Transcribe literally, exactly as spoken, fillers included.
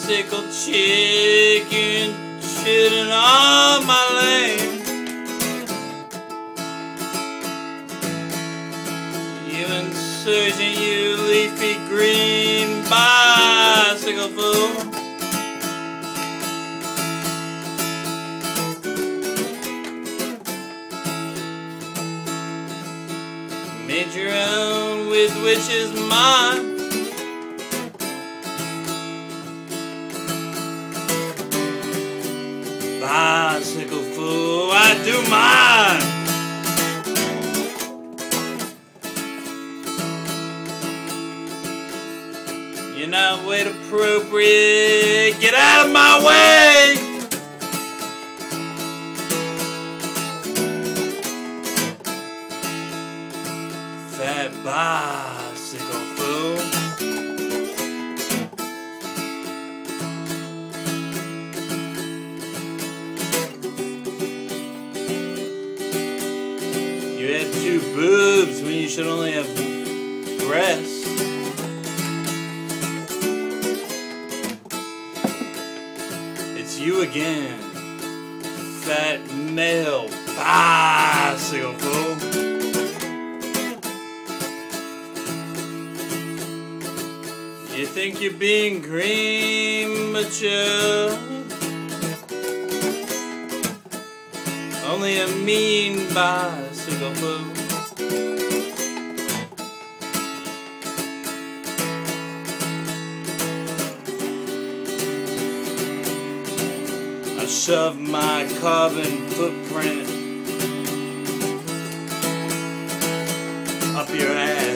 bicycle chicken shitting on my lane. You insurgent, you leafy green bicycle fool. Made your own with which is mine. Bicycle fool, I do mine. You're not weight appropriate. Get out of my way. Fat bicycle fool. You have two boobs when you should only have breasts. It's you again, fat male bicycle fool. You think you're being green, but you're only a mean bicycle fool. I shove my carbon footprint up your ass.